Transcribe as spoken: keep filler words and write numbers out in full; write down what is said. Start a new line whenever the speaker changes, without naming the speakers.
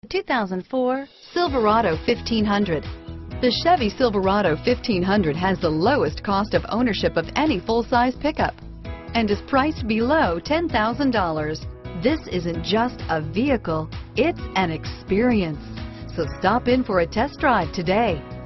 two thousand four Silverado fifteen hundred. The Chevy Silverado fifteen hundred has the lowest cost of ownership of any full-size pickup and is priced below ten thousand dollars. This isn't just a vehicle, it's an experience. So stop in for a test drive today.